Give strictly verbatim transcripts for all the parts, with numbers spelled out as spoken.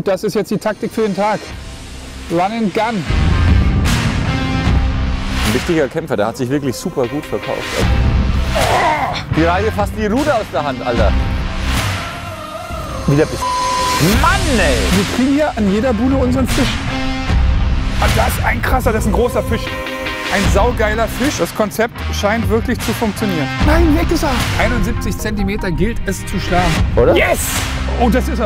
Das ist jetzt die Taktik für den Tag. Run and Gun. Ein richtiger Kämpfer, der hat sich wirklich super gut verkauft. Die Reihe fast die Rute aus der Hand, Alter. Wieder bist Mann, ey! Wir kriegen hier an jeder Bude unseren Fisch. Und das ist ein krasser, das ist ein großer Fisch. Ein saugeiler Fisch. Das Konzept scheint wirklich zu funktionieren. Nein, weg ist er! einundsiebzig Zentimeter gilt es zu schlagen. Oder? Yes! Oh, das ist er.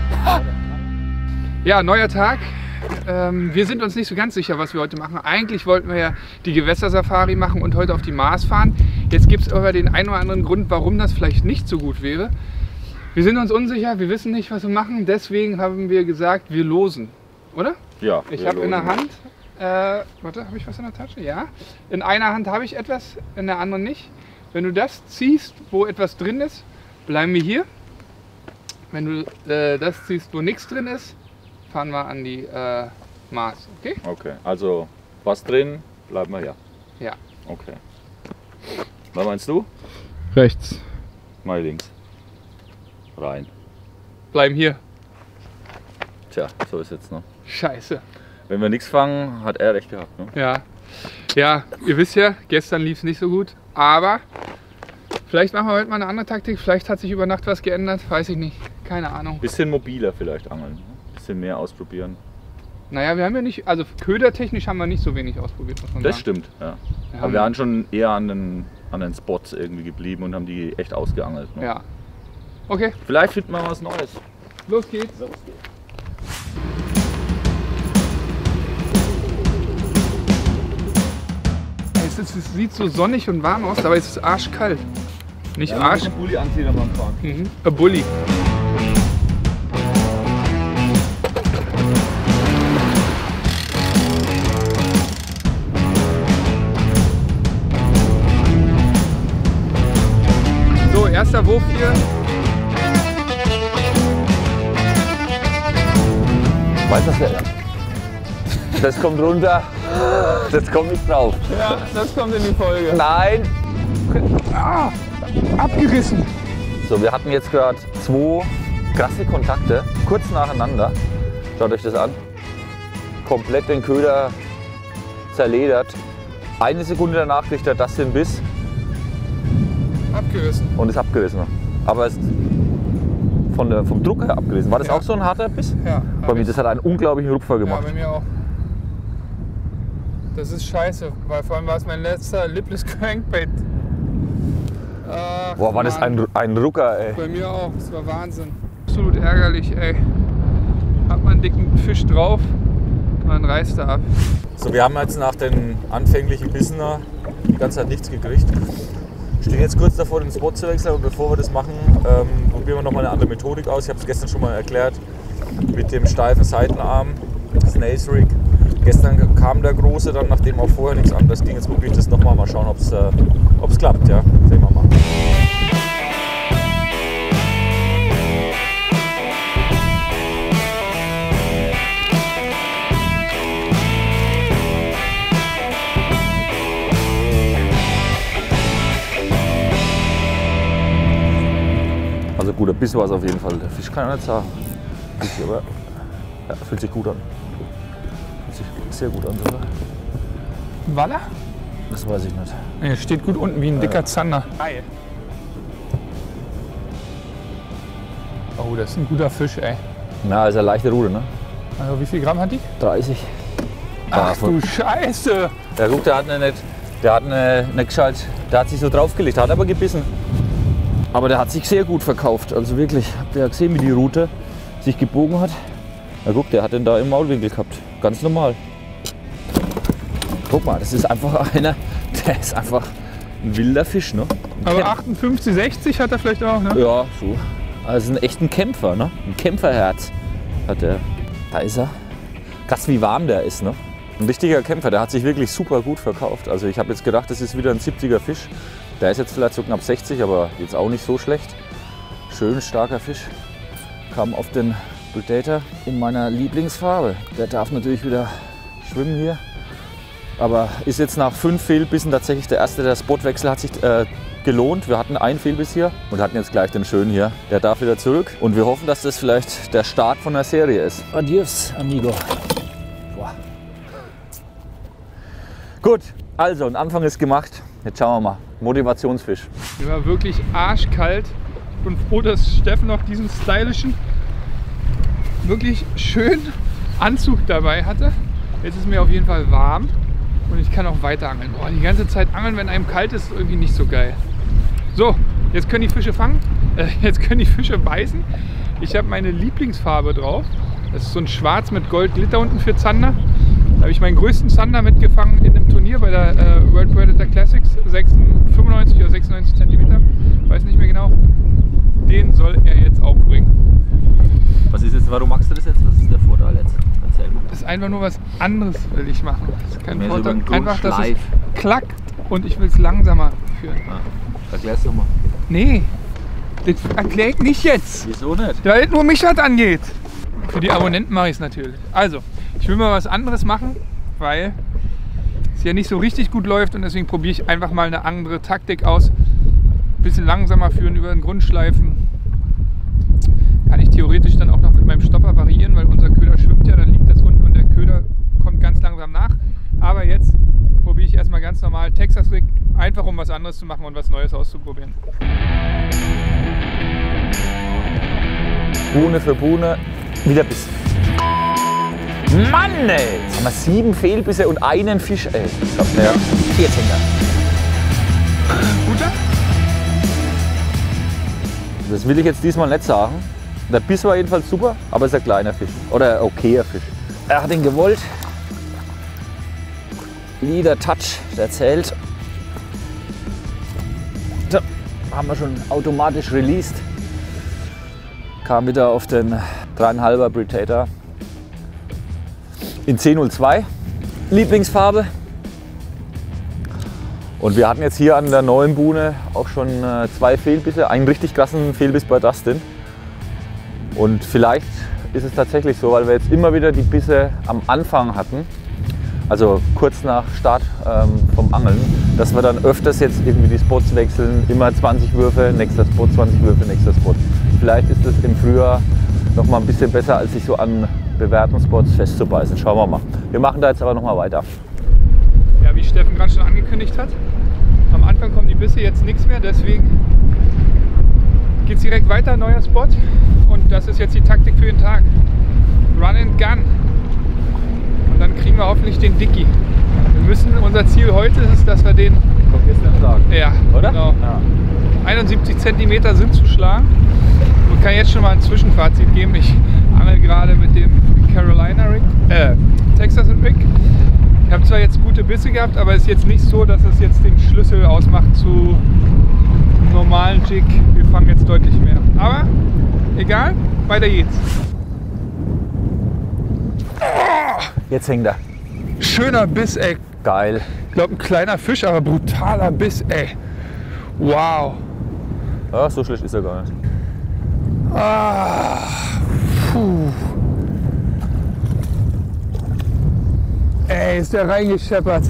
Ja, neuer Tag. Ähm, wir sind uns nicht so ganz sicher, was wir heute machen. Eigentlich wollten wir ja die Gewässersafari machen und heute auf die Maas fahren. Jetzt gibt es aber den einen oder anderen Grund, warum das vielleicht nicht so gut wäre. Wir sind uns unsicher, wir wissen nicht, was wir machen. Deswegen haben wir gesagt, wir losen. Oder? Ja. Ich habe in der Hand, äh, warte, habe ich was in der Tasche? Ja. In einer Hand habe ich etwas, in der anderen nicht. Wenn du das ziehst, wo etwas drin ist, bleiben wir hier. Wenn du äh, das ziehst, wo nichts drin ist, fahren wir an die äh, Maas. Okay? Okay, also was drin, bleiben wir ja. Ja. Okay. Was meinst du? Rechts. Mal links. Rein. Bleiben hier. Tja, so ist jetzt noch. Scheiße. Wenn wir nichts fangen, hat er recht gehabt. Ne? Ja. Ja, ihr wisst ja, gestern lief es nicht so gut. Aber vielleicht machen wir heute mal eine andere Taktik. Vielleicht hat sich über Nacht was geändert. Weiß ich nicht. Keine Ahnung. Bisschen mobiler vielleicht angeln. Bisschen mehr ausprobieren. Naja, wir haben ja nicht, also ködertechnisch haben wir nicht so wenig ausprobiert, muss man Das sagen. stimmt, ja. Wir Aber wir waren schon eher an den, an den Spots irgendwie geblieben und haben die echt ausgeangelt. Ne? Ja. Okay, Vielleicht finden wir was Neues. los geht's. Los geht's. Es, ist, es sieht so sonnig und warm aus, aber es ist arschkalt. Nicht Arsch. Einen Bulli anziehen beim Fahren. Mhm. A Bulli. So, erster Wurf hier. Weißt du, was der? Das kommt runter. Das kommt nicht drauf. Ja, das kommt in die Folge. Nein! Ah, abgerissen. So, wir hatten jetzt gerade zwei krasse Kontakte, kurz nacheinander. Schaut euch das an. Komplett den Köder zerledert. Eine Sekunde danach kriegt er das den Biss Abgerissen. und ist abgerissen. Aber es ist von der, vom Druck her abgerissen. War das Ja. auch so ein harter Biss? Ja. Bei mir, das hat einen unglaublichen Rupfer Ja, gemacht. bei mir auch. Das ist scheiße, weil vor allem war es mein letzter Lipless Crankbait. Ach, Boah, war das Mann. ein, ein Rucker, ey. Bei mir auch, das war Wahnsinn. Absolut ärgerlich, ey. Hat man einen dicken Fisch drauf, man reißt er ab. So, wir haben jetzt nach den anfänglichen Bissen die ganze Zeit nichts gekriegt. Stehen jetzt kurz davor, den Spot zu wechseln, aber bevor wir das machen, ähm, probieren wir noch mal eine andere Methodik aus. Ich habe es gestern schon mal erklärt, mit dem steifen Seitenarm, Snails Rig. Gestern kam der Große dann, nachdem auch vorher nichts anderes ging. Jetzt probiere ich das nochmal, mal schauen, ob es äh, klappt. Ja? Sehen wir mal. Also guter Biss war es auf jeden Fall. Der Fisch kann ja nicht sagen. Aber ja, fühlt sich gut an. Fühlt sich sehr gut an sogar. Waller? Das weiß ich nicht. Nee, steht gut unten wie ein dicker Zander. Geil. Oh, das ist ein guter Fisch, ey. Na, ist eine leichte Rute, ne? Also wie viel Gramm hat die? dreißig. Ach du Scheiße! Der guck, der hat eine nicht, der hat eine, eine gescheit, der hat sich so draufgelegt, der hat aber gebissen. Aber der hat sich sehr gut verkauft, also wirklich. Habt ihr ja gesehen, wie die Rute sich gebogen hat? Na guck, der hat den da im Maulwinkel gehabt, ganz normal. Guck mal, das ist einfach einer, der ist einfach ein wilder Fisch, ne? Ein Aber Kämp- achtundfünfzig, sechzig hat er vielleicht auch, ne? Ja, so. Also ein echter Kämpfer, ne? Ein Kämpferherz hat der. Da ist er. Krass, wie warm der ist, ne? Ein richtiger Kämpfer, der hat sich wirklich super gut verkauft. Also ich habe jetzt gedacht, das ist wieder ein siebziger Fisch. Der ist jetzt vielleicht so knapp sechzig, aber jetzt auch nicht so schlecht. Schön starker Fisch. Kam auf den Predator in meiner Lieblingsfarbe. Der darf natürlich wieder schwimmen hier. Aber ist jetzt nach fünf Fehlbissen tatsächlich der erste. Der Spotwechsel hat sich äh, gelohnt. Wir hatten einen Fehlbiss hier und hatten jetzt gleich den schönen hier. Der darf wieder zurück und wir hoffen, dass das vielleicht der Start von der Serie ist. Adios, amigo. Boah. Gut, also ein Anfang ist gemacht. Jetzt schauen wir mal. Motivationsfisch. Mir war wirklich arschkalt. Ich bin froh, dass Steffen noch diesen stylischen, wirklich schönen Anzug dabei hatte. Jetzt ist mir auf jeden Fall warm und ich kann auch weiter angeln. Boah, die ganze Zeit angeln, wenn einem kalt ist, ist irgendwie nicht so geil. So, jetzt können die Fische fangen, äh, jetzt können die Fische beißen. Ich habe meine Lieblingsfarbe drauf. Das ist so ein Schwarz mit Gold-Glitter unten für Zander. Da habe ich meinen größten Zander mitgefangen in einem Turnier bei der äh, World Predator Classics. fünfundneunzig oder sechsundneunzig Zentimeter, weiß nicht mehr genau. Den soll er jetzt auch bringen. Was ist jetzt, warum machst du das jetzt? Was ist der Vorteil jetzt? Erzähl mal. Das ist einfach nur was anderes, will ich machen. Das ist kein Mehr Vorteil. so Einfach, dass es klackt und ich will es langsamer führen. Ah, erklär's doch mal. Nee, das erkläre ich nicht jetzt. Wieso nicht? Weil nur mich was angeht. Für die Abonnenten mache ich es natürlich. Also, ich will mal was anderes machen, weil es ja nicht so richtig gut läuft und deswegen probiere ich einfach mal eine andere Taktik aus. Ein bisschen langsamer führen über den Grundschleifen. Kann ich theoretisch dann auch noch mit meinem Stopper variieren, weil unser Köder schwimmt ja, dann liegt das unten und der Köder kommt ganz langsam nach. Aber jetzt probiere ich erstmal ganz normal Texas Rig, einfach um was anderes zu machen und was Neues auszuprobieren. Buhne für Buhne, wieder Biss. Mann ey! Jetzt haben wir sieben Fehlbisse und einen Fisch ey. Ich glaub, der vier Zehner. Guter? Das will ich jetzt diesmal nicht sagen. Der Biss war jedenfalls super, aber es ist ein kleiner Fisch. Oder ein okayer Fisch. Er hat ihn gewollt. Leader Touch, der zählt. So, haben wir schon automatisch released. Kam wieder auf den dreieinhalber Predator in zehn null zwei. Lieblingsfarbe. Und wir hatten jetzt hier an der neuen Buhne auch schon äh, zwei Fehlbisse, einen richtig krassen Fehlbiss bei Dustin. Und vielleicht ist es tatsächlich so, weil wir jetzt immer wieder die Bisse am Anfang hatten, also kurz nach Start ähm, vom Angeln, dass wir dann öfters jetzt irgendwie die Spots wechseln, immer zwanzig Würfe, nächster Spot, zwanzig Würfe, nächster Spot. Vielleicht ist es im Frühjahr noch mal ein bisschen besser, als sich so an bewährten Spots festzubeißen. Schauen wir mal. Wir machen da jetzt aber noch mal weiter. Ja, wie Steffen gerade schon angekündigt hat, am Anfang kommen die Bisse, jetzt nichts mehr, deswegen geht es direkt weiter, neuer Spot und das ist jetzt die Taktik für den Tag. Run and Gun und dann kriegen wir hoffentlich den Dickie. Wir müssen, unser Ziel heute ist es, dass wir den... Kommt gestern Tag. Ja, oder? Genau. Ja. einundsiebzig Zentimeter sind zu schlagen. Man kann jetzt schon mal ein Zwischenfazit geben. Ich angel gerade mit dem Carolina Rig, äh, Texas Rig. Ich habe zwar jetzt gute Bisse gehabt, aber es ist jetzt nicht so, dass es jetzt den Schlüssel ausmacht zu einem normalen Jig. Wir fangen jetzt deutlich mehr. Aber egal, weiter geht's. Oh, jetzt hängt er. Schöner Biss, ey. Geil. Ich glaube, ein kleiner Fisch, aber brutaler Biss, ey. Wow. Ja, so schlecht ist er gar nicht. Ah, puh. Ey, ist der reingescheppert.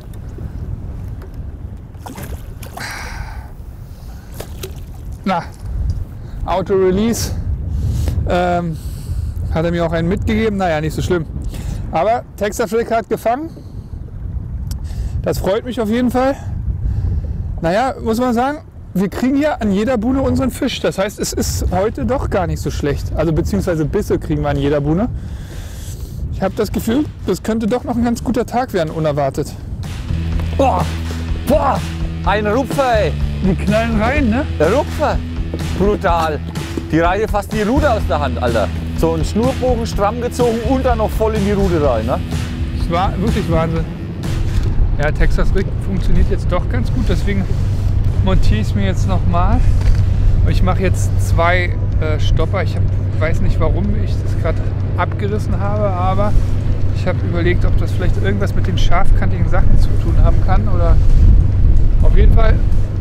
Na, Auto-Release. Ähm, hat er mir auch einen mitgegeben. Naja, nicht so schlimm. Aber Texas Rig hat gefangen. Das freut mich auf jeden Fall. Naja, muss man sagen, wir kriegen hier an jeder Buhne unseren Fisch. Das heißt, es ist heute doch gar nicht so schlecht. Also beziehungsweise Bisse kriegen wir an jeder Buhne. Ich habe das Gefühl, das könnte doch noch ein ganz guter Tag werden, unerwartet. Boah, boah, ein Rupfer, ey. Die knallen rein, ne? Der Rupfer, brutal. Die reihe fast die Rute aus der Hand, Alter. So ein Schnurbogen stramm gezogen und dann noch voll in die Rute rein, ne? Das war wirklich Wahnsinn. Ja, Texas Rig funktioniert jetzt doch ganz gut, deswegen montiere ich es mir jetzt nochmal. Ich mache jetzt zwei äh, Stopper. Ich hab, weiß nicht, warum ich das gerade abgerissen habe, aber ich habe überlegt, ob das vielleicht irgendwas mit den scharfkantigen Sachen zu tun haben kann. Oder auf jeden Fall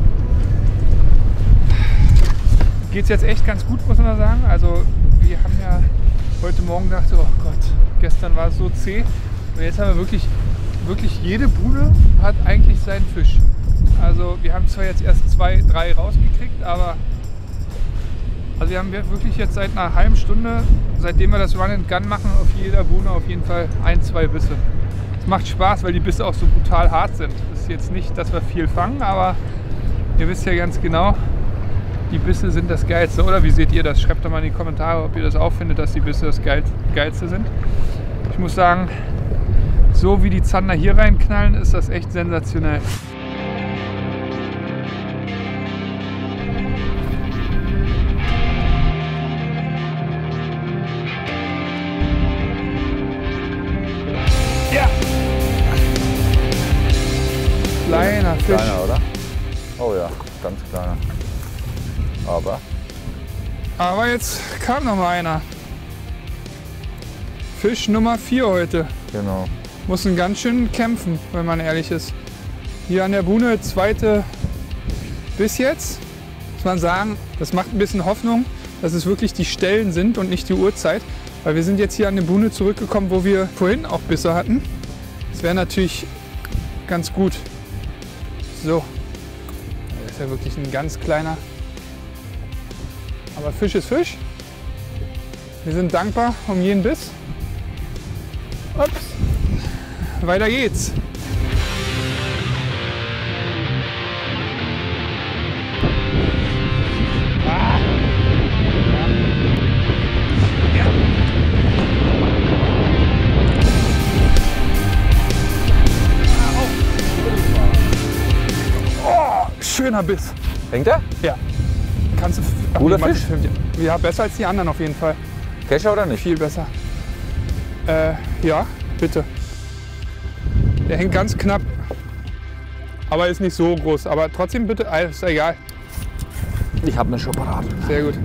geht es jetzt echt ganz gut, muss man sagen. Also wir haben ja heute Morgen gedacht, oh Gott, gestern war es so zäh. Und jetzt haben wir wirklich, wirklich jede Bude hat eigentlich seinen Fisch. Also wir haben zwar jetzt erst zwei, drei rausgekriegt, aber also wir haben wirklich jetzt seit einer halben Stunde, seitdem wir das Run and Gun machen, auf jeder Buhne auf jeden Fall ein, zwei Bisse. Es macht Spaß, weil die Bisse auch so brutal hart sind. Es ist jetzt nicht, dass wir viel fangen, aber ihr wisst ja ganz genau, die Bisse sind das Geilste. Oder wie seht ihr das? Schreibt doch mal in die Kommentare, ob ihr das auch findet, dass die Bisse das Geilste sind. Ich muss sagen, so wie die Zander hier reinknallen, ist das echt sensationell. Ja! Kleiner Fisch. Kleiner, oder? Oh ja, ganz kleiner. Aber? Aber jetzt kam noch mal einer. Fisch Nummer vier heute. Genau. Mussten ganz schön kämpfen, wenn man ehrlich ist. Hier an der Buhne, zweite bis jetzt. Muss man sagen, das macht ein bisschen Hoffnung, dass es wirklich die Stellen sind und nicht die Uhrzeit. Weil wir sind jetzt hier an der Buhne zurückgekommen, wo wir vorhin auch Bisse hatten. Das wäre natürlich ganz gut. So. Das ist ja wirklich ein ganz kleiner. Aber Fisch ist Fisch. Wir sind dankbar um jeden Biss. Ups. Weiter geht's. Ah. Ja. Oh, schöner Biss. Hängt er? Ja. Kannst du. Guter nee, Fisch? Ja, besser als die anderen auf jeden Fall. Kescher oder nicht? Viel besser. Äh, ja, bitte. Der hängt ganz knapp. Aber ist nicht so groß. Aber trotzdem bitte, ist egal. Ich habe mir schon parat. Sehr gut.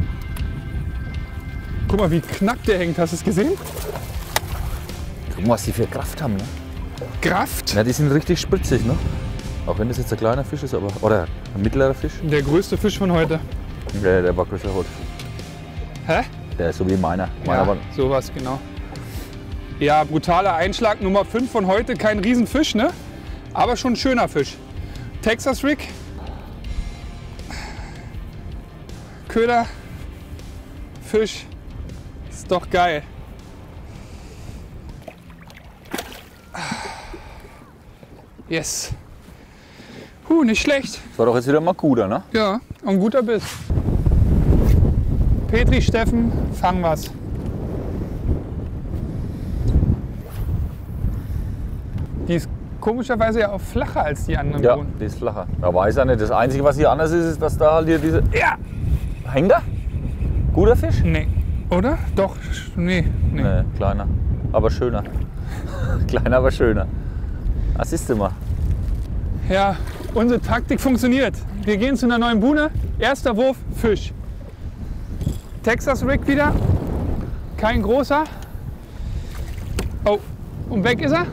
Guck mal, wie knapp der hängt. Hast du es gesehen? Guck mal, was die für Kraft haben, ne? Kraft? Ja, die sind richtig spritzig, ne? Auch wenn das jetzt ein kleiner Fisch ist, aber. Oder ein mittlerer Fisch. Der größte Fisch von heute. Der, der war größer heute. Hä? Der ist so wie meiner. meiner Ja, war sowas, genau. Ja, brutaler Einschlag, Nummer fünf von heute. Kein Riesenfisch, ne? Aber schon ein schöner Fisch. Texas Rig. Köder. Fisch. Ist doch geil. Yes. Huh, nicht schlecht. Das war doch jetzt wieder mal guter, ne? Ja, ein guter Biss. Petri, Steffen, fang was. Die ist komischerweise ja auch flacher als die anderen Ja, Bohnen. die ist flacher. Da weiß er nicht. Das Einzige, was hier anders ist, ist, dass da halt hier diese. Ja! Hängt er? Guter Fisch? Nee. Oder? Doch, nee. nee. Nee, kleiner. Aber schöner. Kleiner, aber schöner. Was ist denn mal? Ja, unsere Taktik funktioniert. Wir gehen zu einer neuen Buhne. Erster Wurf, Fisch. Texas Rig wieder. Kein großer. Oh, und weg ist er.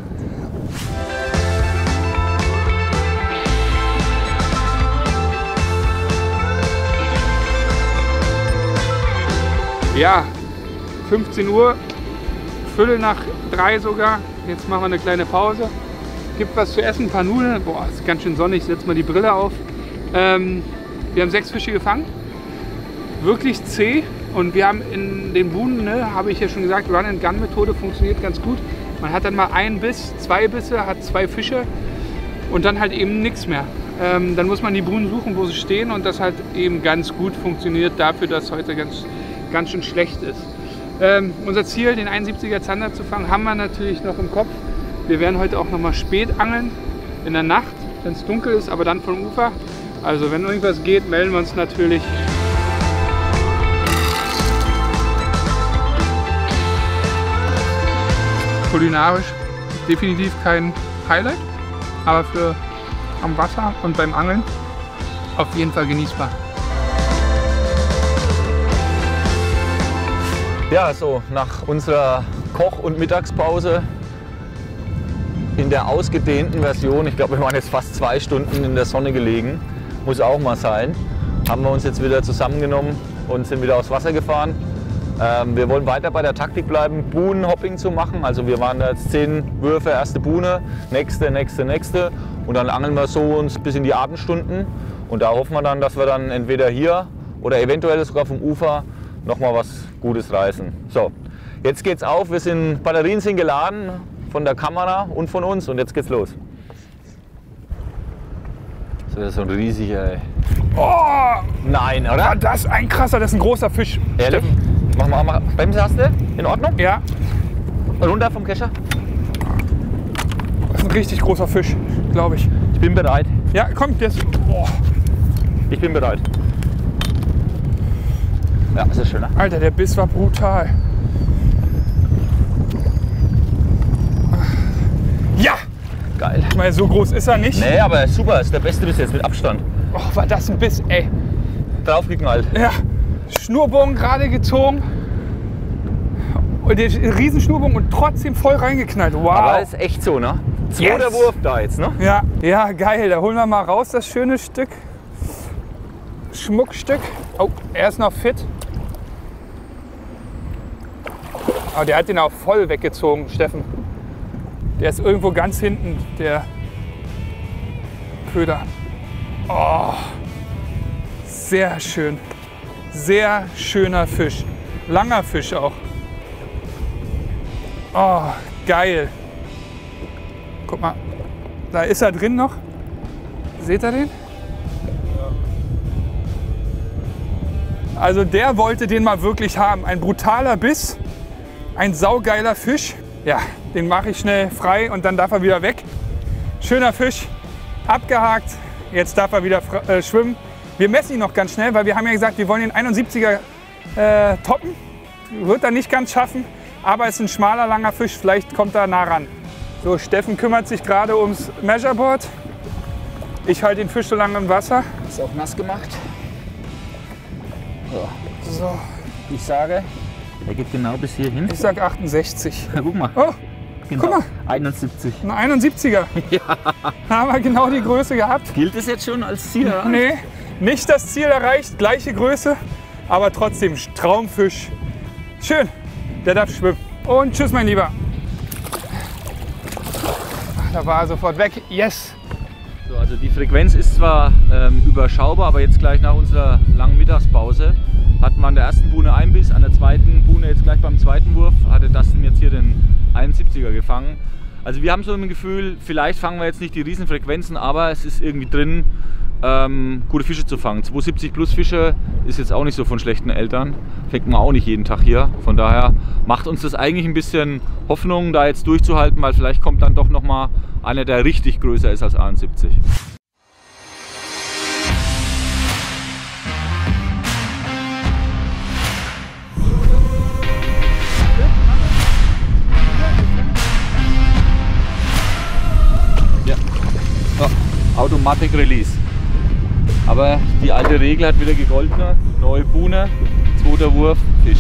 Ja, fünfzehn Uhr, Viertel nach drei sogar. Jetzt machen wir eine kleine Pause. Gibt was zu essen, ein paar Nudeln. Boah, ist ganz schön sonnig, ich setze mal die Brille auf. Ähm, wir haben sechs Fische gefangen. Wirklich zäh. Und wir haben in den Buhnen, ne, habe ich ja schon gesagt, Run-and-Gun-Methode funktioniert ganz gut. Man hat dann mal einen Biss, zwei Bisse, hat zwei Fische und dann halt eben nichts mehr. Ähm, dann muss man die Buhnen suchen, wo sie stehen, und das hat eben ganz gut funktioniert dafür, dass heute ganz, ganz schön schlecht ist. Ähm, unser Ziel, den einundsiebziger Zander zu fangen, haben wir natürlich noch im Kopf. Wir werden heute auch noch mal spät angeln, in der Nacht, wenn es dunkel ist, aber dann vom Ufer. Also wenn irgendwas geht, melden wir uns natürlich. Kulinarisch definitiv kein Highlight, aber für am Wasser und beim Angeln auf jeden Fall genießbar. Ja, so nach unserer Koch- und Mittagspause in der ausgedehnten Version, ich glaube, wir waren jetzt fast zwei Stunden in der Sonne gelegen, muss auch mal sein, haben wir uns jetzt wieder zusammengenommen und sind wieder aufs Wasser gefahren. Ähm, wir wollen weiter bei der Taktik bleiben, Buhnenhopping zu machen. Also wir waren jetzt zehn Würfe, erste Buhne, nächste, nächste, nächste. Und dann angeln wir so uns bis in die Abendstunden. Und da hoffen wir dann, dass wir dann entweder hier oder eventuell sogar vom Ufer noch mal was Gutes reißen. So, jetzt geht's auf. Wir sind, Batterien sind geladen von der Kamera und von uns und jetzt geht's los. So, das ist so ein riesiger. Ey. Oh! Nein, oder? War das ein krasser, das ist ein großer Fisch. Ehrlich? Steffen. Mach mal, mach. Bremse hast du? In Ordnung? Ja. Runter vom Kescher. Das ist ein richtig großer Fisch, glaube ich. Ich bin bereit. Ja, komm, der ist. Oh. Ich bin bereit. Ja, ist das schön, ne? Alter, der Biss war brutal. Ja! Geil. Ich meine, so groß ist er nicht. Nee, aber super, ist der beste bis jetzt mit Abstand. Oh, war das ein Biss, ey. Draufgeknallt. Ja, Schnurbogen gerade gezogen. Und der riesen Schnurbogen und trotzdem voll reingeknallt. Wow. Aber ist echt so, ne? Zweiter Yes. Wurf da jetzt, ne? Ja, ja, geil. Da holen wir mal raus das schöne Stück. Schmuckstück. Oh, er ist noch fit. Aber der hat den auch voll weggezogen, Steffen. Der ist irgendwo ganz hinten, der Köder. Oh, sehr schön. Sehr schöner Fisch. Langer Fisch auch. Oh, geil. Guck mal, da ist er drin noch. Seht ihr den? Also der wollte den mal wirklich haben. Ein brutaler Biss, ein saugeiler Fisch. Ja, den mache ich schnell frei und dann darf er wieder weg. Schöner Fisch, abgehakt. Jetzt darf er wieder äh, schwimmen. Wir messen ihn noch ganz schnell, weil wir haben ja gesagt, wir wollen den einundsiebziger äh, toppen. Wird er nicht ganz schaffen, aber es ist ein schmaler, langer Fisch. Vielleicht kommt er nah ran. So, Steffen kümmert sich gerade ums Measureboard. Ich halte den Fisch so lange im Wasser. Ist auch nass gemacht. So. So, Ich sage, er geht genau bis hier hin. ich sag achtundsechzig. Ja, guck mal. Oh, Genau. guck mal. einundsiebzig. ein einundsiebziger. Ja. Da haben wir genau die Größe gehabt. Gilt es jetzt schon als Ziel? Oder? Nee, nicht das Ziel erreicht, gleiche Größe, aber trotzdem Traumfisch. Schön, der darf schwimmen. Und tschüss, mein Lieber. Ach, da war er sofort weg. Yes. So, also die Frequenz ist zwar ähm, überschaubar, aber jetzt gleich nach unserer langen Mittagspause hatten wir an der ersten Buhne einen Biss, an der zweiten Buhne jetzt gleich beim zweiten Wurf hatte Dustin jetzt hier den einundsiebziger gefangen. Also wir haben so ein Gefühl, vielleicht fangen wir jetzt nicht die riesen Frequenzen, aber es ist irgendwie drin, ähm, gute Fische zu fangen. zweihundertsiebzig plus Fische ist jetzt auch nicht so von schlechten Eltern, fängt man auch nicht jeden Tag hier. Von daher macht uns das eigentlich ein bisschen Hoffnung, da jetzt durchzuhalten, weil vielleicht kommt dann doch noch mal einer, der richtig größer ist als einundsiebzig. Ja. So, Automatic Release. Aber die alte Regel hat wieder gegolten. Neue Buhne, zweiter Wurf, Fisch.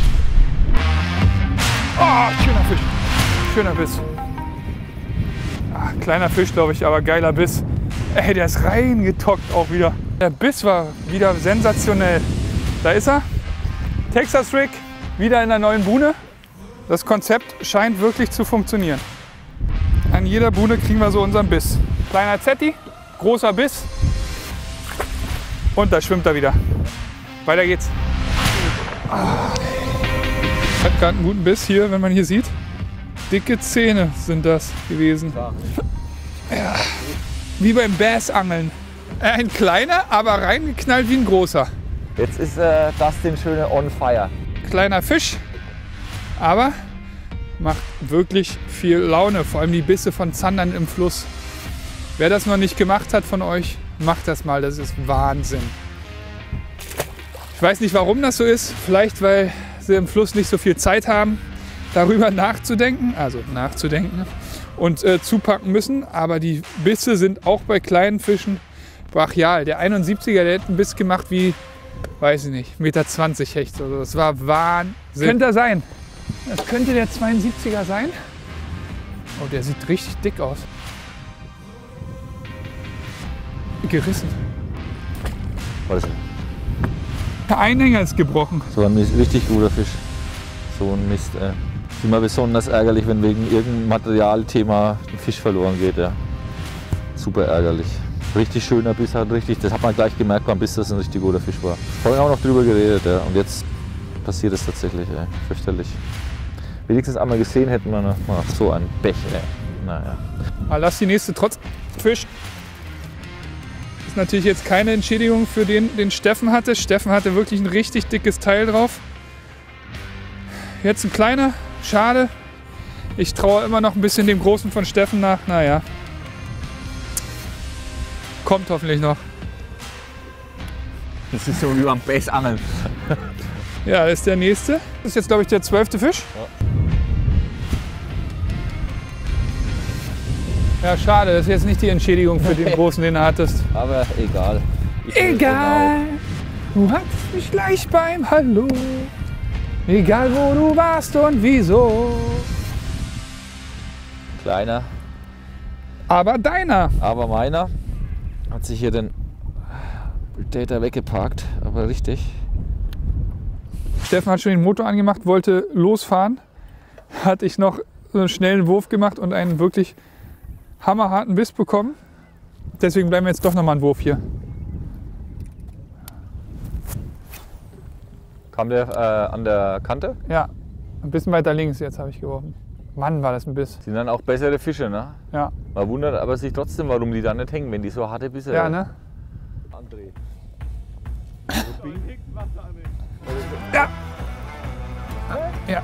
Oh, schöner Fisch. Schöner Biss. Ah, kleiner Fisch, glaube ich, aber geiler Biss. Ey, der ist reingetockt auch wieder. Der Biss war wieder sensationell. Da ist er. Texas Rig, wieder in der neuen Buhne. Das Konzept scheint wirklich zu funktionieren. An jeder Buhne kriegen wir so unseren Biss. Kleiner Zetti, großer Biss. Und da schwimmt er wieder. Weiter geht's. Ah. Hat gerade einen guten Biss hier, wenn man hier sieht. Dicke Zähne sind das gewesen. Ja. Wie beim Bassangeln. Ein kleiner, aber reingeknallt wie ein großer. Jetzt ist äh, Dustin schöne on fire. Kleiner Fisch, aber macht wirklich viel Laune. Vor allem die Bisse von Zandern im Fluss. Wer das noch nicht gemacht hat von euch, macht das mal. Das ist Wahnsinn. Ich weiß nicht, warum das so ist. Vielleicht, weil sie im Fluss nicht so viel Zeit haben, darüber nachzudenken, also nachzudenken und äh, zupacken müssen. Aber die Bisse sind auch bei kleinen Fischen brachial. Der einundsiebziger, der hat einen Biss gemacht wie, weiß ich nicht, Meter zwanzig Hecht. Also das war Wahnsinn. Könnte er sein. Das könnte der zweiundsiebziger sein. Oh, der sieht richtig dick aus. Gerissen. Was ist das? Der Einhänger ist gebrochen. So ein richtig guter Fisch. So ein Mist, ey. Ist immer besonders ärgerlich, wenn wegen irgendeinem Materialthema ein Fisch verloren geht. Ja. Super ärgerlich. Richtig schöner Biss hat richtig, das hat man gleich gemerkt beim Biss, dass es ein richtig guter Fisch war. Vorhin haben wir noch drüber geredet, ja. Und jetzt passiert es tatsächlich, ey. Fürchterlich. Wenigstens einmal gesehen hätten wir noch ach, so ein Pech, ey. Naja. Aber lass die nächste trotz Fisch. Ist natürlich jetzt keine Entschädigung für den, den Steffen hatte. Steffen hatte wirklich ein richtig dickes Teil drauf. Jetzt ein kleiner, schade. Ich traue immer noch ein bisschen dem Großen von Steffen nach. Naja. Kommt hoffentlich noch. Das ist so wie beim Bassangeln. Ja, das ist der nächste. Das ist jetzt, glaube ich, der zwölfte Fisch. Ja. Ja, schade. Das ist jetzt nicht die Entschädigung für den Großen, den du hattest. Aber egal. Ich Egal. Du hattest mich gleich beim Hallo. Egal, wo du warst und wieso. Kleiner. Aber deiner. Aber meiner hat sich hier den Predator weggeparkt, aber richtig. Steffen hat schon den Motor angemacht, wollte losfahren. Hatte ich noch so einen schnellen Wurf gemacht und einen wirklich hammerharten Biss bekommen. Deswegen bleiben wir jetzt doch noch mal einen Wurf hier. Kam der äh, an der Kante? Ja, ein bisschen weiter links jetzt habe ich geworfen. Mann, war das ein Biss. Sind dann auch bessere Fische, ne? Ja. Man wundert aber sich trotzdem, warum die da nicht hängen, wenn die so harte Bisse Ja, haben. ne? André. Ja. Ja.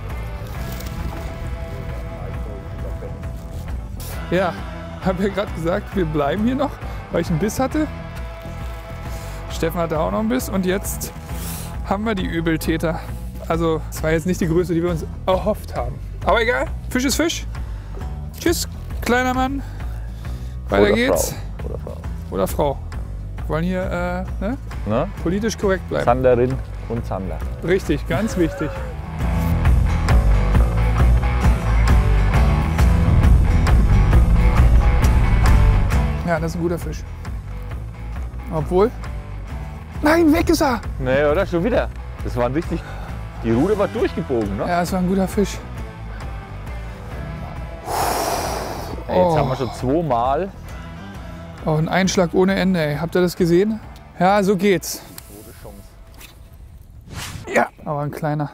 Ja, habe ja gerade gesagt, wir bleiben hier noch, weil ich einen Biss hatte. Steffen hatte auch noch einen Biss und jetzt haben wir die Übeltäter. Also, es war jetzt nicht die Größe, die wir uns erhofft haben. Aber egal, Fisch ist Fisch. Tschüss, kleiner Mann. Weiter Oder geht's. Frau. Oder Frau. Oder Frau. Wir wollen hier äh, ne? Ne? Politisch korrekt bleiben. Zanderin und Zander. Richtig, ganz wichtig. Ja, das ist ein guter Fisch. Obwohl... Nein, weg ist er! Nee, oder? Schon wieder. Das war ein richtig... Die Rute war durchgebogen, ne? Ja, das war ein guter Fisch. Ey, jetzt Oh. haben wir schon zweimal. Oh, ein Einschlag ohne Ende, ey. Habt ihr das gesehen? Ja, so geht's. Gute Chance. Ja, aber ein kleiner.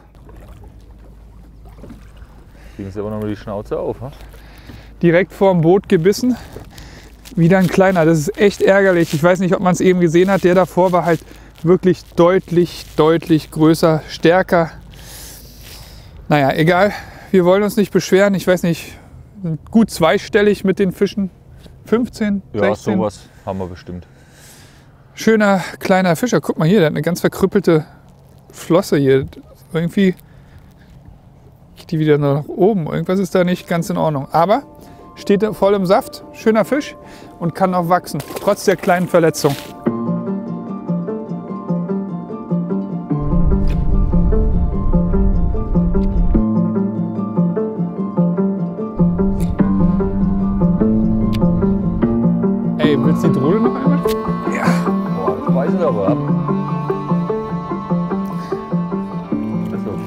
Kriegen sie aber noch mal die Schnauze auf, ne? Direkt vorm Boot gebissen. Wieder ein kleiner. Das ist echt ärgerlich. Ich weiß nicht, ob man es eben gesehen hat. Der davor war halt wirklich deutlich, deutlich größer, stärker. Naja, egal. Wir wollen uns nicht beschweren. Ich weiß nicht, gut zweistellig mit den Fischen. fünfzehn, Ja, sechzehn. sowas haben wir bestimmt. Schöner kleiner Fischer. Guck mal hier, der hat eine ganz verkrüppelte Flosse hier. Irgendwie geht die wieder nach oben. Irgendwas ist da nicht ganz in Ordnung. Aber steht da voll im Saft. Schöner Fisch und kann noch wachsen, trotz der kleinen Verletzung. Ey, willst du die Drohne noch einmal? Ja. Boah, das weiß ich aber ab. Das ist so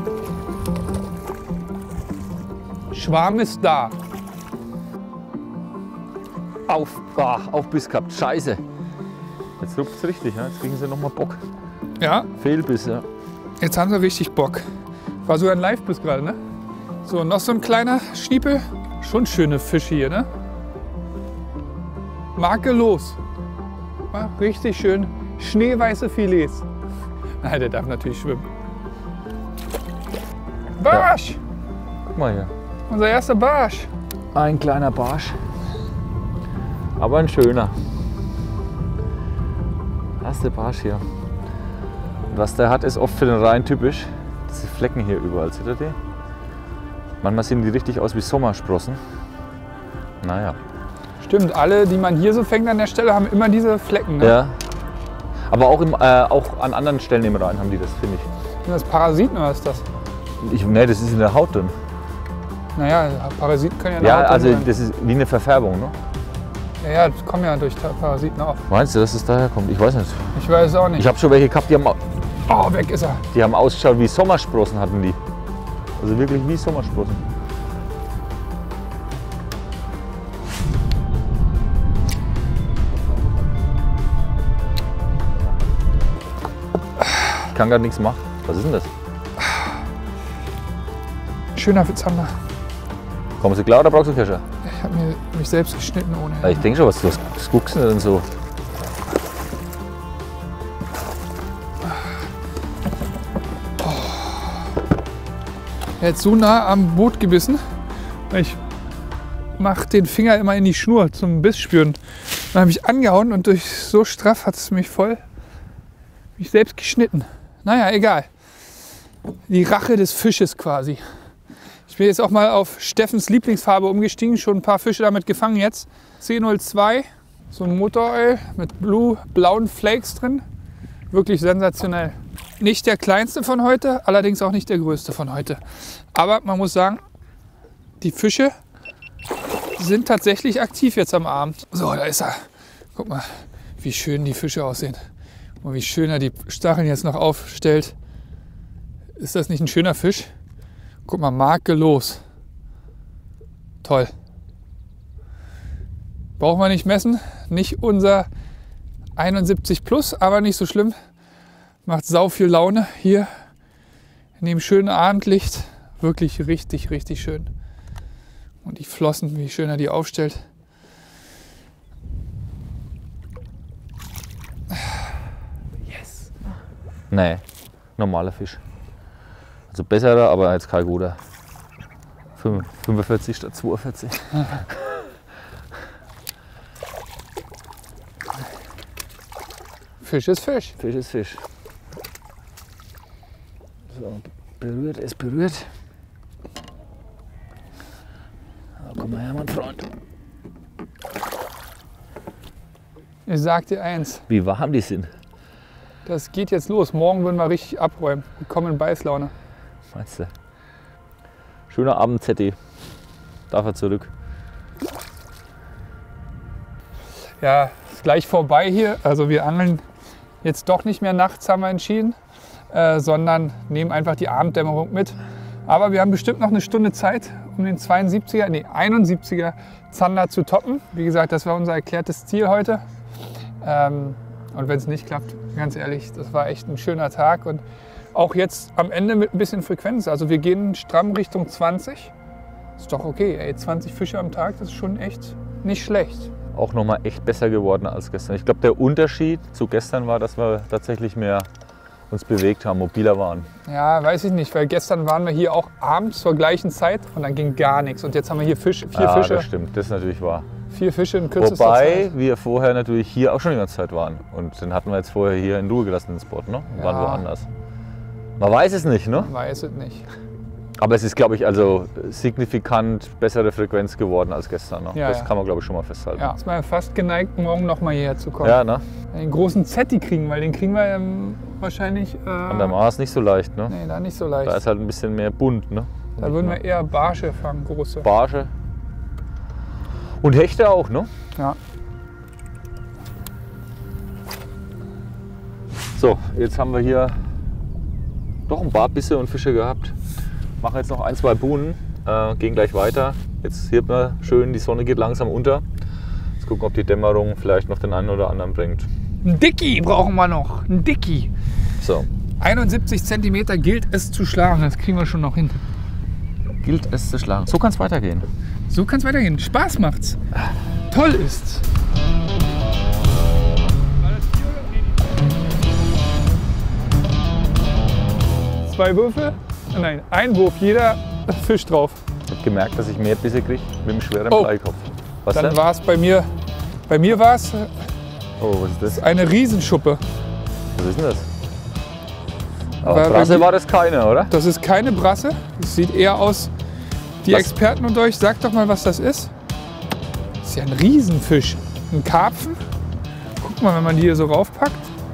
kleiner. Schwarm ist da. Auf, ah, auf Biss gehabt. Scheiße. Jetzt rupft es richtig, ne? Jetzt kriegen sie nochmal Bock. Ja, Fehlbiss, ja. jetzt haben sie richtig Bock. War sogar ein Live-Biss gerade, ne? So, noch so ein kleiner Schniepel. Schon schöne Fische hier, ne? makellos. Ja, richtig schön schneeweiße Filets. Nein, der darf natürlich schwimmen. Barsch! Guck mal hier. Unser erster Barsch. Ein kleiner Barsch. Aber ein schöner. Erster Barsch hier. Und was der hat, ist oft für den Rhein typisch. Diese Flecken hier überall, seht ihr die? Manchmal sehen die richtig aus wie Sommersprossen. Naja. Stimmt, alle, die man hier so fängt an der Stelle, haben immer diese Flecken. Ne? Ja. Aber auch, im, äh, auch an anderen Stellen im Rhein haben die das, finde ich. Sind das Parasiten oder ist das? ich nee, das ist in der Haut drin. Naja, Parasiten können ja in der Ja, Haut drin also sein. das ist wie eine Verfärbung, ne? Ja, ja, das kommen ja durch Parasiten auf. Meinst du, dass es daher kommt? Ich weiß nicht. Ich weiß es auch nicht. Ich habe schon welche gehabt, die haben, Oh, weg ist er. die haben ausgeschaut wie Sommersprossen hatten die. Also wirklich wie Sommersprossen. Ich kann gar nichts machen. Was ist denn das? Schöner Zander. Kommen Sie klar oder brauchst du Kescher? Ich habe mir mich selbst geschnitten ohne. Ja, ich denke schon, was, was, was guckst du denn so? Er hat so nah am Boot gebissen. Ich mache den Finger immer in die Schnur zum Biss spüren. Dann habe ich angehauen und durch so straff hat es mich voll mich selbst geschnitten. Naja, egal. Die Rache des Fisches quasi. Ich bin jetzt auch mal auf Steffens Lieblingsfarbe umgestiegen. Schon ein paar Fische damit gefangen jetzt. C null zwei, so ein Motoröl mit blue, blauen Flakes drin. Wirklich sensationell. Nicht der kleinste von heute, allerdings auch nicht der größte von heute. Aber man muss sagen, die Fische sind tatsächlich aktiv jetzt am Abend. So, da ist er. Guck mal, wie schön die Fische aussehen. Und wie schön er die Stacheln jetzt noch aufstellt. Ist das nicht ein schöner Fisch? Guck mal, makellos. Toll. Brauchen wir nicht messen. Nicht unser einundsiebzig plus, aber nicht so schlimm. Macht sau viel Laune hier in dem schönen Abendlicht. Wirklich richtig, richtig schön. Und die Flossen, wie schön er die aufstellt. Yes. Nee, normaler Fisch. Also besserer, aber jetzt kein guter. fünfundvierzig statt zweiundvierzig. Fisch ist Fisch. Fisch ist Fisch. So, berührt ist berührt. Oh, komm mal her, mein Freund. Ich sag dir eins, Wie warm die sind. das geht jetzt los. Morgen würden wir richtig abräumen. Wir kommen in Beißlaune. Meinst du? Schöner Abend, Z D. Darf er zurück. Ja, ist gleich vorbei hier. Also wir angeln jetzt doch nicht mehr nachts, haben wir entschieden, äh, sondern nehmen einfach die Abenddämmerung mit. Aber wir haben bestimmt noch eine Stunde Zeit, um den zweiundsiebziger, nee, einundsiebziger Zander zu toppen. Wie gesagt, das war unser erklärtes Ziel heute. Ähm, und wenn es nicht klappt, ganz ehrlich, das war echt ein schöner Tag. Und auch jetzt am Ende mit ein bisschen Frequenz. Also wir gehen stramm Richtung zwanzig. Ist doch okay, ey, zwanzig Fische am Tag, das ist schon echt nicht schlecht. Auch noch mal echt besser geworden als gestern. Ich glaube, der Unterschied zu gestern war, dass wir tatsächlich mehr uns bewegt haben, mobiler waren. Ja, weiß ich nicht, weil gestern waren wir hier auch abends zur gleichen Zeit und dann ging gar nichts. Und jetzt haben wir hier Fisch, vier Ja, Fische. das stimmt, das ist natürlich wahr. Vier Fische in kürzester Wobei Zeit. wir vorher natürlich hier auch schon die ganze Zeit waren. Und den hatten wir jetzt vorher hier in Ruhe gelassen, den Spot, ne? Und waren Ja. woanders. Man weiß es nicht, ne? Weiß es nicht. Aber es ist, glaube ich, also signifikant bessere Frequenz geworden als gestern. Ne? Ja, das ja. kann man, glaube ich, schon mal festhalten. Ja, ist mal fast geneigt, morgen noch mal hierher zu kommen. Ja, ne? Den großen Zetti kriegen, weil den kriegen wir ähm, wahrscheinlich. Äh, An der Maas nicht so leicht, ne? Nee, da nicht so leicht. Da ist halt ein bisschen mehr bunt, ne? Da würden wir eher Barsche fangen, große. Barsche. Und Hechte auch, ne? Ja. So, jetzt haben wir hier doch ein paar Bisse und Fische gehabt. Machen jetzt noch ein, zwei Buhnen, äh, gehen gleich weiter. Jetzt hier wir schön, die Sonne geht langsam unter. Jetzt gucken, ob die Dämmerung vielleicht noch den einen oder anderen bringt. Ein Dicki brauchen wir noch. Ein Dicki. So, einundsiebzig Zentimeter gilt es zu schlagen. Das kriegen wir schon noch hin. gilt es zu schlagen. So kann es weitergehen. So kann es weitergehen. Spaß macht's. Toll ist. Zwei Würfe? Nein, ein Wurf, jeder Fisch drauf. Ich habe gemerkt, dass ich mehr Bisse kriege mit dem schweren Oh. Bleikopf. Was Dann denn? war es bei mir. Bei mir war es Oh, was ist das? eine Riesenschuppe. Was ist denn das? Aber Weil- Brasse weil- war das keine, oder? Das ist keine Brasse. Das sieht eher aus. Die Was? Experten unter euch, sagt doch mal, was das ist. Das ist ja ein Riesenfisch. Ein Karpfen. Guck mal, wenn man die hier so raufpackt.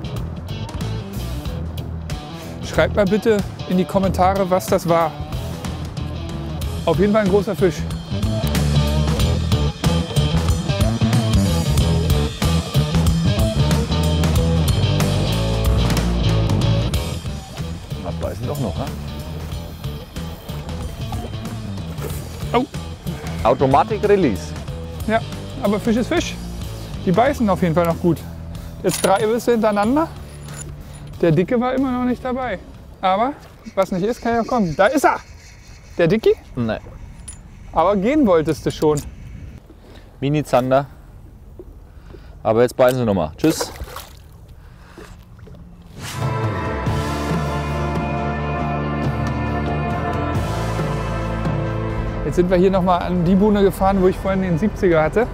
Schreibt mal bitte in die Kommentare, was das war. Auf jeden Fall ein großer Fisch. Abbeißen doch noch, ne? Oh. Automatic Release. Ja, aber Fisch ist Fisch. Die beißen auf jeden Fall noch gut. Jetzt drei Bisse hintereinander. Der Dicke war immer noch nicht dabei. Aber was nicht ist, kann ja kommen. Da ist er! Der Dicki? Nein. Aber gehen wolltest du schon. Mini-Zander. Aber jetzt beißen sie nochmal. Tschüss. Jetzt sind wir hier nochmal an die Buhne gefahren, wo ich vorhin den siebziger hatte.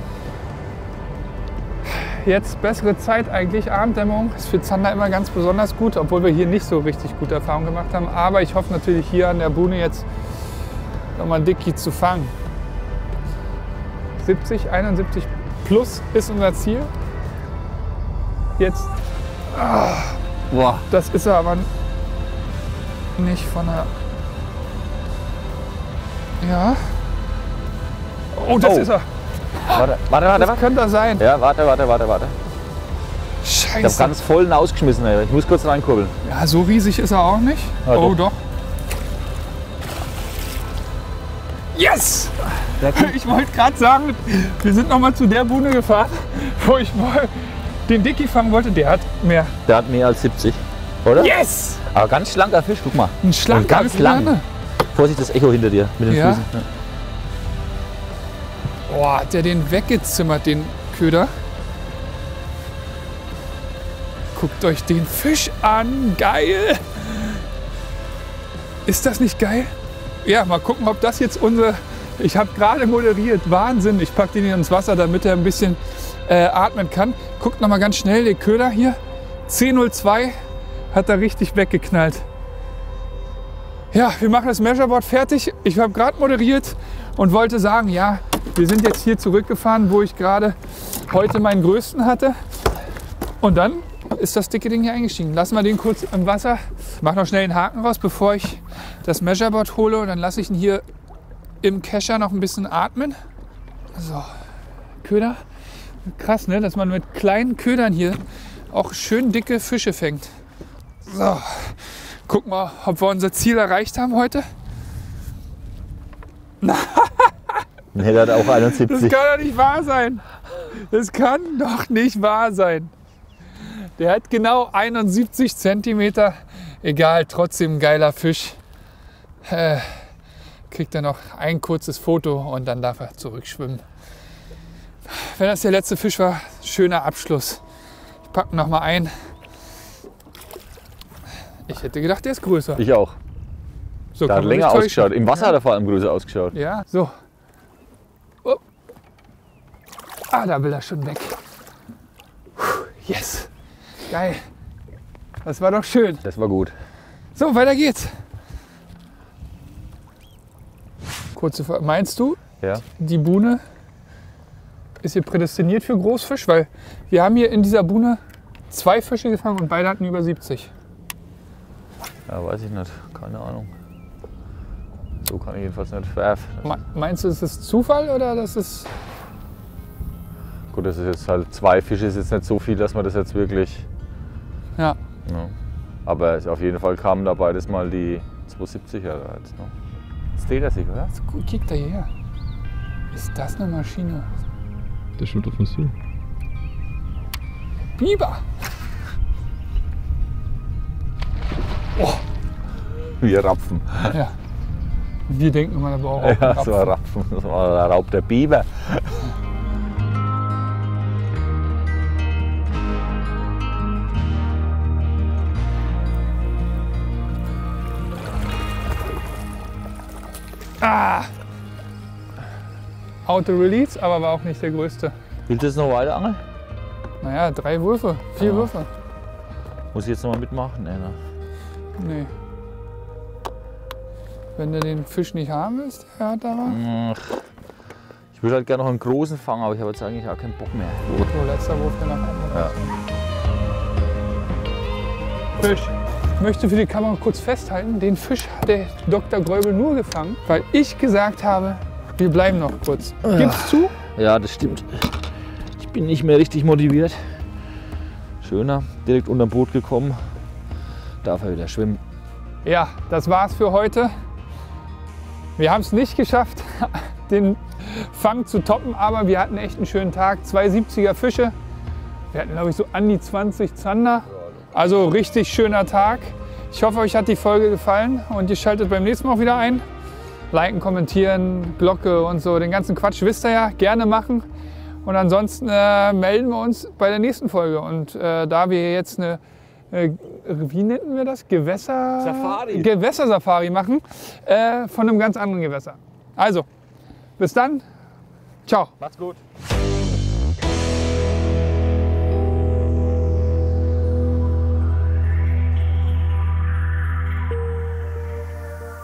Jetzt bessere Zeit eigentlich, Abenddämmerung ist für Zander immer ganz besonders gut, obwohl wir hier nicht so richtig gute Erfahrungen gemacht haben. Aber ich hoffe natürlich hier an der Buhne jetzt nochmal einen Dicki zu fangen. siebzig, einundsiebzig plus ist unser Ziel. Jetzt, ah, Boah. das ist er aber nicht von der... Ja. Oh, das Oh. ist er. Warte, warte, warte. Das warte. könnte er sein. Ja, warte, warte, warte, warte. Ich habe Scheiße. ganz vollen ausgeschmissen. Ey. Ich muss kurz reinkurbeln. Ja, so riesig ist er auch nicht. Ja, oh, doch. doch. Yes! Ich wollte gerade sagen, wir sind noch mal zu der Buhne gefahren, wo ich mal den Dicki fangen wollte. Der hat mehr. Der hat mehr als siebzig, oder? Yes! Aber ganz schlanker Fisch, guck mal. Ein schlanker Und ganz lang. Plane. Vorsicht, das Echo hinter dir mit den Ja. Füßen. Ja. Boah, hat der den weggezimmert, den Köder. Guckt euch den Fisch an. Geil! Ist das nicht geil? Ja, mal gucken, ob das jetzt unsere... Ich habe gerade moderiert. Wahnsinn. Ich packe den hier ins Wasser, damit er ein bisschen äh, atmen kann. Guckt noch mal ganz schnell, der Köder hier. zehn null zwei hat er richtig weggeknallt. Ja, wir machen das Measureboard fertig. Ich habe gerade moderiert und wollte sagen, ja, wir sind jetzt hier zurückgefahren, wo ich gerade heute meinen größten hatte. Und dann ist das dicke Ding hier eingestiegen. Lassen wir den kurz im Wasser. Mach noch schnell den Haken raus, bevor ich das Measureboard hole. Und dann lasse ich ihn hier im Kescher noch ein bisschen atmen. So, Köder. Krass, ne? Dass man mit kleinen Ködern hier auch schön dicke Fische fängt. So, gucken wir, ob wir unser Ziel erreicht haben heute. Nee, der hat auch Das einundsiebzig. kann doch nicht wahr sein. Das kann doch nicht wahr sein. Der hat genau einundsiebzig Zentimeter. Egal, trotzdem ein geiler Fisch. Äh, kriegt er noch ein kurzes Foto und dann darf er zurückschwimmen. Wenn das der letzte Fisch war, schöner Abschluss. Ich packe noch mal ein. Ich hätte gedacht, der ist größer. Ich auch. So, Der hat kann man länger sich ausgeschaut. täuschen. Im Wasser hat er vor allem größer ausgeschaut. Ja, so. Oh. Ah, da will er schon weg. Puh, yes. Geil. Das war doch schön. Das war gut. So, weiter geht's. Kurze Frage. Meinst du, Ja. die Buhne ist hier prädestiniert für Großfisch? Weil wir haben hier in dieser Buhne zwei Fische gefangen und beide hatten über siebzig. Ja, weiß ich nicht. Keine Ahnung. So kann ich jedenfalls nicht werfen. Me- Meinst du, es ist Zufall oder das ist... Gut, das ist jetzt halt zwei Fische, ist jetzt nicht so viel, dass man das jetzt wirklich. Ja. Ja. Aber auf jeden Fall kamen da beides mal die zweihundertsiebziger da jetzt. Ne? Jetzt dreht er sich, oder? Gut, kick da hierher. Ist das eine Maschine? Der schaut auf uns zu. Biber! Oh, Wir Rapfen. ja. Wir denken immer, da braucht auch Ja, so ein Rapfen. Das war der Raub der Biber. Ah! Auto-Release, aber war auch nicht der größte. Willst du jetzt noch weiter angeln? Naja, drei Würfe, vier Ja. Würfe. Muss ich jetzt noch mal mitmachen? Nee, ne? Nee. Wenn du den Fisch nicht haben willst, der hat aber. Ach, ich würde halt gerne noch einen großen fangen, aber ich habe jetzt eigentlich auch keinen Bock mehr. So, letzter Wurf, der noch einmal. Ja. Fisch. Ich möchte für die Kamera kurz festhalten, den Fisch hat der Doktor Gräubel nur gefangen, weil ich gesagt habe, wir bleiben noch kurz. Gib's zu? Ja, das stimmt. Ich bin nicht mehr richtig motiviert. Schöner, direkt unterm Boot gekommen. Darf er wieder schwimmen. Ja, das war's für heute. Wir haben es nicht geschafft, den Fang zu toppen, aber wir hatten echt einen schönen Tag. zwei siebziger Fische. Wir hatten, glaube ich, so an die zwanzig Zander. Also richtig schöner Tag. Ich hoffe, euch hat die Folge gefallen und ihr schaltet beim nächsten Mal auch wieder ein. Liken, kommentieren, Glocke und so, den ganzen Quatsch wisst ihr ja, gerne machen. Und ansonsten äh, melden wir uns bei der nächsten Folge. Und äh, da wir jetzt eine, äh, wie nennen wir das? Gewässer... Safari. Gewässersafari machen, äh, von einem ganz anderen Gewässer. Also, bis dann. Ciao. Macht's gut.